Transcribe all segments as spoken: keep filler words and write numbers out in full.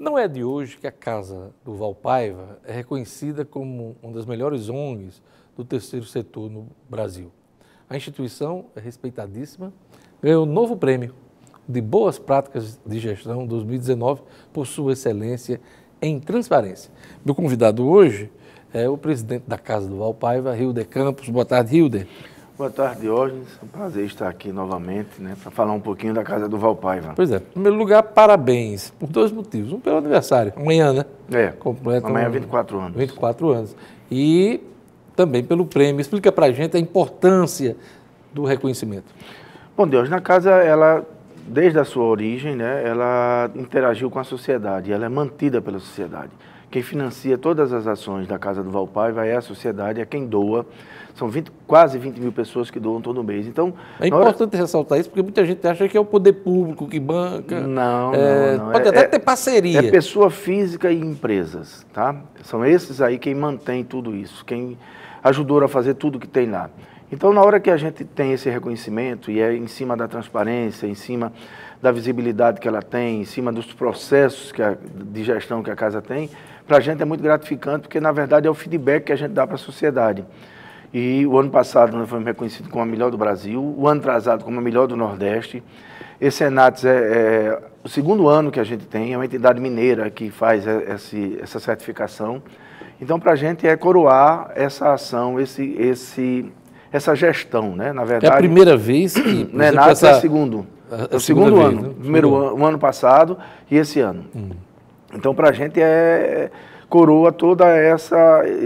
Não é de hoje que a Casa do Valpaiva é reconhecida como uma das melhores O N Gs do terceiro setor no Brasil. A instituição é respeitadíssima, ganhou um novo prêmio de Boas Práticas de Gestão dois mil e dezenove por sua excelência em transparência. Meu convidado hoje é o presidente da Casa do Valpaiva, Hilder Campos. Boa tarde, Hilder. Boa tarde, Diógenes. É um prazer estar aqui novamente, né, para falar um pouquinho da Casa do Valpaiva. Pois é. Em primeiro lugar, parabéns, por dois motivos. Um pelo aniversário, amanhã, né? É, completa amanhã é vinte e quatro anos. vinte e quatro anos. E também pelo prêmio. Explica para a gente a importância do reconhecimento. Bom, Diógenes, na Casa, ela, desde a sua origem, né, ela interagiu com a sociedade, ela é mantida pela sociedade. Quem financia todas as ações da Casa do Valpaiva é a sociedade, é quem doa. São vinte, quase vinte mil pessoas que doam todo mês. Então, é importante hora... ressaltar isso, porque muita gente acha que é o poder público que banca. Não, é, não, não. Pode é, até é, ter parceria. É pessoa física e empresas, tá? São esses aí quem mantém tudo isso, quem ajudou a fazer tudo que tem lá. Então, na hora que a gente tem esse reconhecimento, e é em cima da transparência, em cima da visibilidade que ela tem, em cima dos processos que a, de gestão que a Casa tem, para a gente é muito gratificante, porque, na verdade, é o feedback que a gente dá para a sociedade. E o ano passado nós fomos reconhecidos como a melhor do Brasil, o ano atrasado como a melhor do Nordeste. Esse Enates é, é o segundo ano que a gente tem, é uma entidade mineira que faz esse, essa certificação. Então, para a gente é coroar essa ação, esse, esse, essa gestão, né? Na verdade, é a primeira vez que... O Enates essa... é o segundo, a, é o segundo vez, ano, né? primeiro ano, o ano passado e esse ano. Hum. Então, para a gente é coroa toda essa...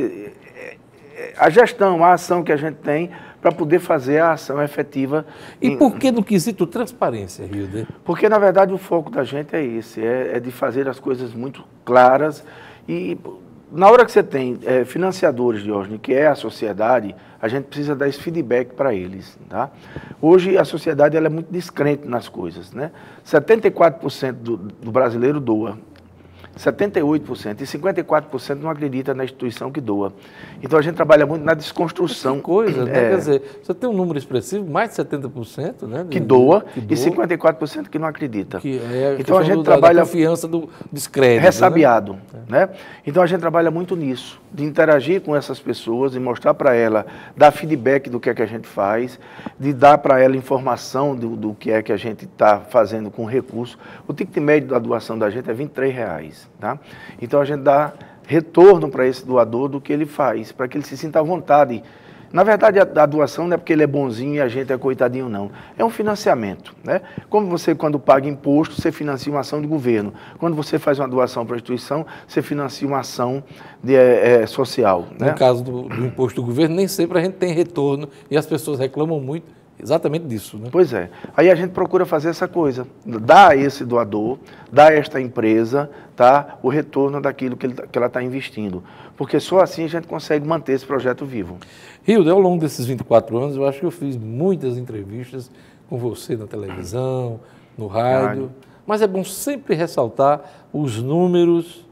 a gestão, a ação que a gente tem para poder fazer a ação efetiva. E em... por que no quesito transparência, Hilder? Porque, na verdade, o foco da gente é esse, é, é de fazer as coisas muito claras. E na hora que você tem é, financiadores, Diógenes, que é a sociedade, a gente precisa dar esse feedback para eles. Tá? Hoje, a sociedade ela é muito descrente nas coisas. Né? setenta e quatro por cento do, do brasileiro doa. setenta e oito por cento e cinquenta e quatro por cento não acredita na instituição que doa. Então a gente trabalha muito na desconstrução. Que coisa, né? É, Quer dizer, você tem um número expressivo, mais de setenta por cento, né? Que doa, que doa e cinquenta e quatro por cento que não acredita. Que é a então a gente do, trabalha da confiança do descrédito. Ressabiado. Né? Né? Então a gente trabalha muito nisso, de interagir com essas pessoas e mostrar para ela, dar feedback do que é que a gente faz, de dar para ela informação do, do que é que a gente está fazendo com o recurso. O ticket médio da doação da gente é vinte e três reais. Tá? Então a gente dá retorno para esse doador do que ele faz, para que ele se sinta à vontade. Na verdade, a, a doação não é porque ele é bonzinho e a gente é coitadinho, não. É um financiamento. Né? Como você, quando paga imposto, você financia uma ação de governo. Quando você faz uma doação para a instituição, você financia uma ação de, é, é, social. No né? caso do, do imposto do governo, nem sempre a gente tem retorno e as pessoas reclamam muito exatamente disso, né? Pois é. Aí a gente procura fazer essa coisa, dar a esse doador, dar a esta empresa, tá, o retorno daquilo que, ele, que ela está investindo. Porque só assim a gente consegue manter esse projeto vivo. Hilder, ao longo desses vinte e quatro anos, eu acho que eu fiz muitas entrevistas com você na televisão, no rádio, rádio. Mas é bom sempre ressaltar os números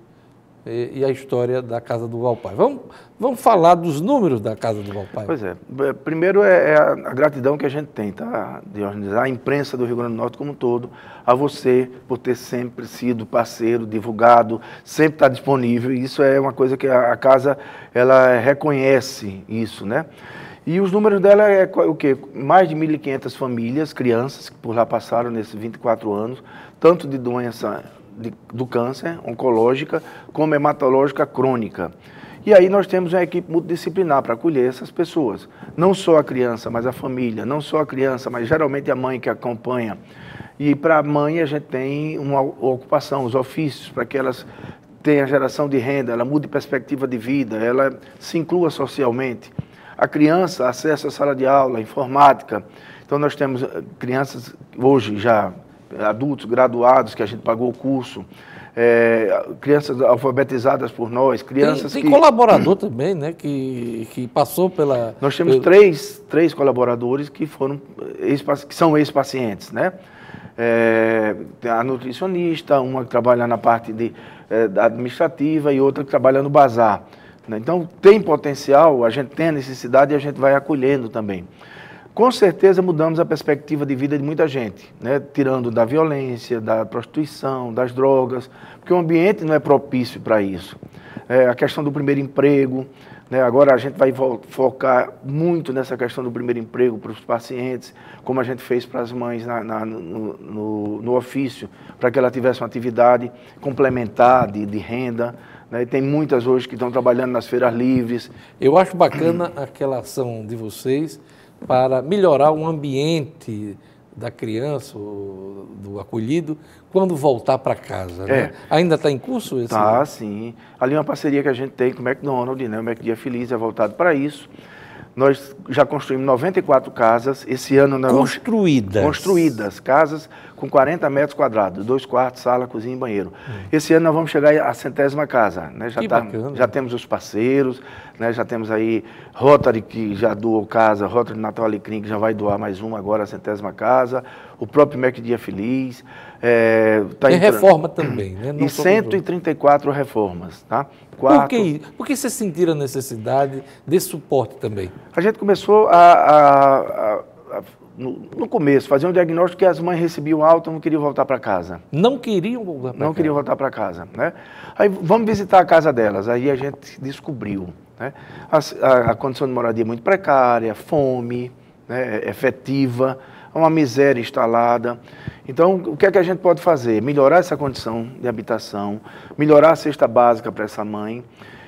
e a história da Casa do Valpaiva. Vamos, vamos falar dos números da Casa do Valpaiva. Pois é. Primeiro é a, a gratidão que a gente tem, tá, de organizar a imprensa do Rio Grande do Norte como um todo, a você por ter sempre sido parceiro, divulgado, sempre estar disponível. Isso é uma coisa que a, a Casa ela reconhece isso, né? E os números dela é o quê? Mais de mil e quinhentas famílias, crianças que por lá passaram nesses vinte e quatro anos, tanto de doença De, do câncer oncológica como hematológica crônica. E aí nós temos uma equipe multidisciplinar para acolher essas pessoas. Não só a criança, mas a família. Não só a criança, mas geralmente a mãe que acompanha. E para a mãe a gente tem uma ocupação, os ofícios, para que elas tenham geração de renda, ela mude perspectiva de vida, ela se inclua socialmente. A criança acessa a sala de aula, informática. Então nós temos crianças hoje já adultos graduados que a gente pagou o curso, é, crianças alfabetizadas por nós, crianças tem, tem que... Tem colaborador também, né, que, que passou pela... Nós temos pelo... três, três colaboradores que, foram, que são ex-pacientes, né? É, a nutricionista, uma que trabalha na parte de, é, administrativa e outra que trabalha no bazar. Né? Então, tem potencial, a gente tem a necessidade e a gente vai acolhendo também. Com certeza mudamos a perspectiva de vida de muita gente, né? Tirando da violência, da prostituição, das drogas, porque o ambiente não é propício para isso. É, a questão do primeiro emprego, né? Agora a gente vai focar muito nessa questão do primeiro emprego para os pacientes, como a gente fez para as mães na, na, no, no, no ofício, para que ela tivesse uma atividade complementar de, de renda. Né? E tem muitas hoje que estão trabalhando nas feiras livres. Eu acho bacana aquela ação de vocês para melhorar o ambiente da criança, do acolhido, quando voltar para casa. Né? É. Ainda está em curso esse? Tá, sim. Ali é uma parceria que a gente tem com o McDonald's, né? O McDia Feliz é voltado para isso. Nós já construímos noventa e quatro casas. Esse ano nós Construídas? Vamos... Construídas. Casas com quarenta metros quadrados. Dois quartos, sala, cozinha e banheiro. Hum. Esse ano nós vamos chegar à centésima casa. Né? Já, que tá, bacana. Já temos os parceiros, né? Já temos aí Rotary, que já doou casa, Rotary Natal Alecrim, que já vai doar mais uma agora, a centésima casa. O próprio McDia Feliz. É, tá Tem entrando... reforma também, né? Não e cento e trinta e quatro reformas, tá? Quatro... Por que, por que vocês sentiram a necessidade desse suporte também? A gente começou a, a, a, a no, no começo, fazer um diagnóstico que as mães recebiam alta e não queriam voltar para casa. Não queriam voltar para casa? Não queriam voltar para casa, né? Aí vamos visitar a casa delas, aí a gente descobriu, né? A, a, a condição de moradia é muito precária, fome, né? Efetiva, uma miséria instalada. Então, o que é que a gente pode fazer? Melhorar essa condição de habitação, melhorar a cesta básica para essa mãe.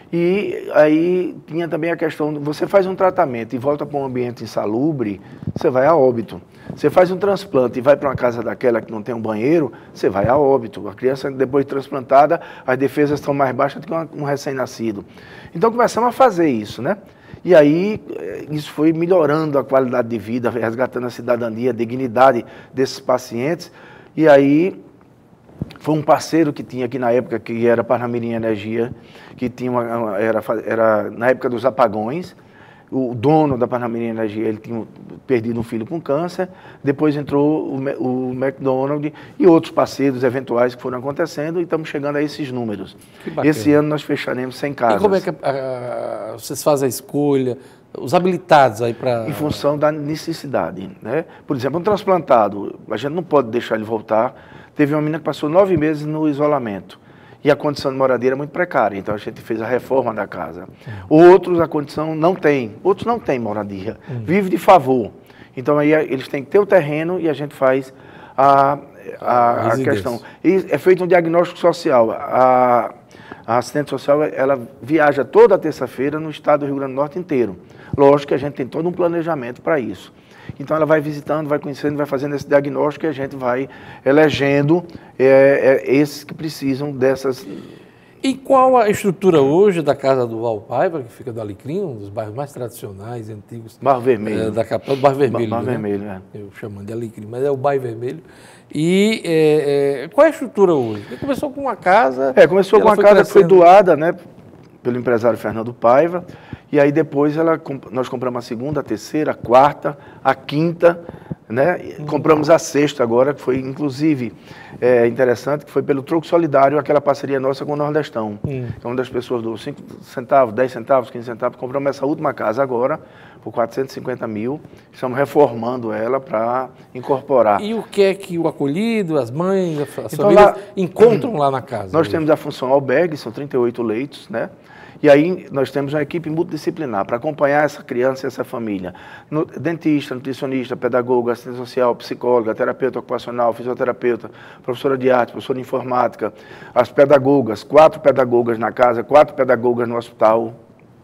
E aí tinha também a questão, você faz um tratamento e volta para um ambiente insalubre, você vai a óbito. Você faz um transplante e vai para uma casa daquela que não tem um banheiro, você vai a óbito. A criança, depois de transplantada, as defesas estão mais baixas do que um recém-nascido. Então, começamos a fazer isso, né? E aí, isso foi melhorando a qualidade de vida, resgatando a cidadania, a dignidade desses pacientes. E aí, foi um parceiro que tinha aqui na época, que era Parnamirim Energia, que tinha uma, era, era na época dos apagões. O dono da Parnamirim Energia, ele tinha perdido um filho com câncer. Depois entrou o, o McDonald's e outros parceiros eventuais que foram acontecendo e estamos chegando a esses números. Esse ano nós fecharemos cem casas. E como é que a, a, vocês fazem a escolha, os habilitados aí para... Em função da necessidade, né? Por exemplo, um transplantado, a gente não pode deixar ele voltar. Teve uma menina que passou nove meses no isolamento. E a condição de moradia era muito precária, então a gente fez a reforma da casa. Outros, a condição não tem, outros não têm moradia, hum. vive de favor. Então aí eles têm que ter o terreno e a gente faz a, a, a questão. E é feito um diagnóstico social. A, a assistente social, ela viaja toda terça-feira no estado do Rio Grande do Norte inteiro. Lógico que a gente tem todo um planejamento para isso. Então ela vai visitando, vai conhecendo, vai fazendo esse diagnóstico e a gente vai elegendo é, é, esses que precisam dessas... E qual a estrutura hoje da Casa do Valpaiva, que fica do Alecrim, um dos bairros mais tradicionais e antigos... Bairro Vermelho. É, da capital do Bairro Vermelho. Bairro né? Vermelho, é. Eu chamando de Alecrim, mas é o Bairro Vermelho. E é, é, qual é a estrutura hoje? Ele começou com uma casa... É, começou com uma casa crescendo. que foi doada, né, pelo empresário Fernando Paiva. E aí depois ela, nós compramos a segunda, a terceira, a quarta, a quinta, né? Hum. Compramos a sexta agora, que foi inclusive é, interessante, que foi pelo Troco Solidário, aquela parceria nossa com o Nordestão. Hum. Então, das pessoas do cinco centavos, dez centavos, quinze centavos, compramos essa última casa agora por quatrocentos e cinquenta mil. Estamos reformando ela para incorporar. E o que é que o acolhido, as mães, as então, famílias lá, encontram lá na casa? Nós hoje? temos a função albergue, são trinta e oito leitos, né? E aí nós temos uma equipe multidisciplinar para acompanhar essa criança e essa família. No, dentista, nutricionista, pedagogo, assistente social, psicóloga, terapeuta ocupacional, fisioterapeuta, professora de arte, professora de informática, as pedagogas, quatro pedagogas na casa, quatro pedagogas no hospital,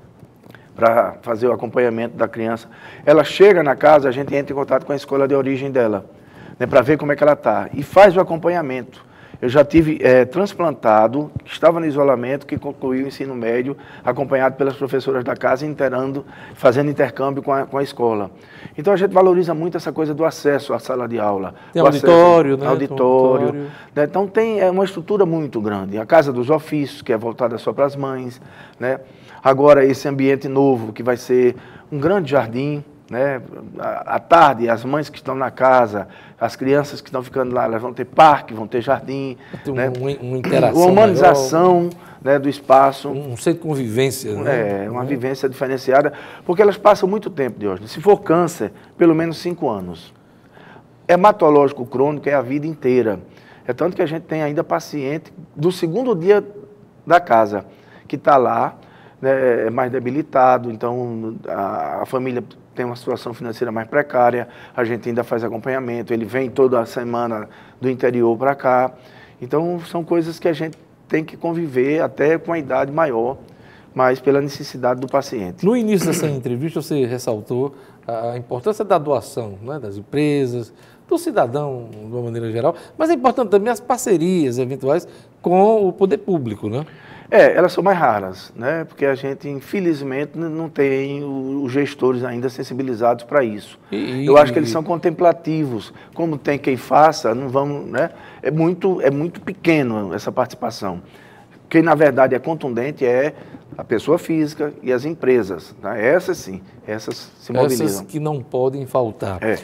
para fazer o acompanhamento da criança. Ela chega na casa, a gente entra em contato com a escola de origem dela, né, para ver como é que ela está, e faz o acompanhamento. Eu já tive é, transplantado, que estava no isolamento, que concluiu o ensino médio, acompanhado pelas professoras da casa, interando, fazendo intercâmbio com a, com a escola. Então a gente valoriza muito essa coisa do acesso à sala de aula. Tem auditório, acesso, né? Auditório. auditório. Né? Então tem é, uma estrutura muito grande. A Casa dos Ofícios, que é voltada só para as mães, né? Agora esse ambiente novo, que vai ser um grande jardim, né? À tarde, as mães que estão na casa, as crianças que estão ficando lá, elas vão ter parque, vão ter jardim. Vai ter né? uma, uma interação Uma humanização maior, né, do espaço. um centro de convivência. Né? É, uma Né? vivência diferenciada, porque elas passam muito tempo, Diógenes. Se for câncer, pelo menos cinco anos. Hematológico crônico é a vida inteira. É tanto que a gente tem ainda paciente do segundo dia da casa, que está lá, né, é mais debilitado, então a, a família tem uma situação financeira mais precária, a gente ainda faz acompanhamento, ele vem toda semana do interior para cá. Então são coisas que a gente tem que conviver até com a idade maior, mas pela necessidade do paciente. No início dessa entrevista você ressaltou a importância da doação, né, das empresas, do cidadão de uma maneira geral, mas é importante também as parcerias eventuais com o poder público, né? É, elas são mais raras, né? Porque a gente, infelizmente, não tem os gestores ainda sensibilizados para isso. E, Eu acho que eles são contemplativos. Como tem quem faça, não vamos, né? É muito, é muito pequeno essa participação. Quem, na verdade, é contundente é a pessoa física e as empresas. Tá? Essas, sim, essas se mobilizam. Essas que não podem faltar. É.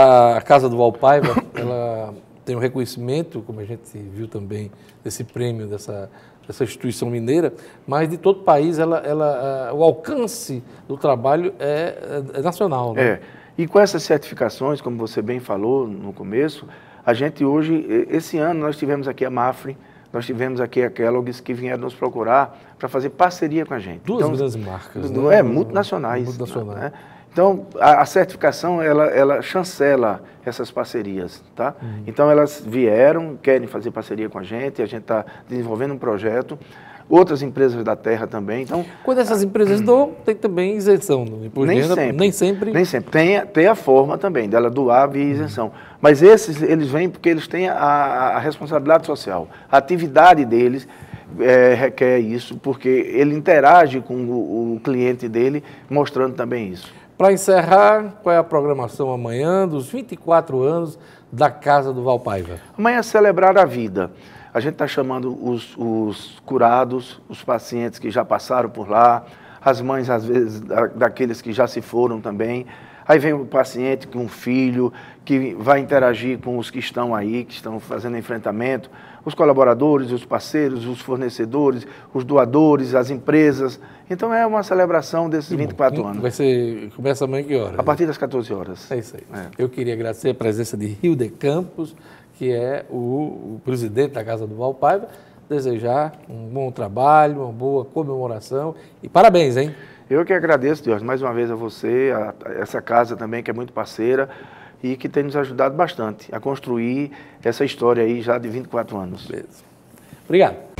A Casa do Valpaiva, ela tem um reconhecimento, como a gente viu também, desse prêmio, dessa... essa instituição mineira, mas de todo o país ela, ela, o alcance do trabalho é, é nacional. Né? É, e com essas certificações, como você bem falou no começo, a gente hoje, esse ano nós tivemos aqui a Mafre, nós tivemos aqui a Kellogg's que vieram nos procurar para fazer parceria com a gente. Duas então, grandes marcas. Não né? é, multinacionais. Multinacionais. Né? Então, a, a certificação, ela, ela chancela essas parcerias, tá? Uhum. Então, elas vieram, querem fazer parceria com a gente, a gente está desenvolvendo um projeto, outras empresas da terra também, então... Quando essas empresas dão, tem também isenção no imposto nem de renda, sempre, nem sempre... Nem sempre, tem, tem a forma também dela doar via isenção, uhum. mas esses, eles vêm porque eles têm a, a responsabilidade social, a atividade deles... É, requer isso, porque ele interage com o, o cliente dele, mostrando também isso. Para encerrar, qual é a programação amanhã dos vinte e quatro anos da Casa do Valpaiva? Amanhã é celebrar a vida. A gente está chamando os, os curados, os pacientes que já passaram por lá, as mães, às vezes, da, daqueles que já se foram também. Aí vem o paciente com um filho, que vai interagir com os que estão aí, que estão fazendo enfrentamento, os colaboradores, os parceiros, os fornecedores, os doadores, as empresas. Então é uma celebração desses vinte e quatro anos. Vai ser, começa amanhã que horas? A partir das quatorze horas. É isso aí. É. Eu queria agradecer a presença de Hilde Campos, que é o, o presidente da Casa do Valpaiva, desejar um bom trabalho, uma boa comemoração e parabéns, hein? Eu que agradeço, Deus, mais uma vez a você, a, a essa casa também que é muito parceira e que tem nos ajudado bastante a construir essa história aí já de vinte e quatro anos. Beleza. Obrigado.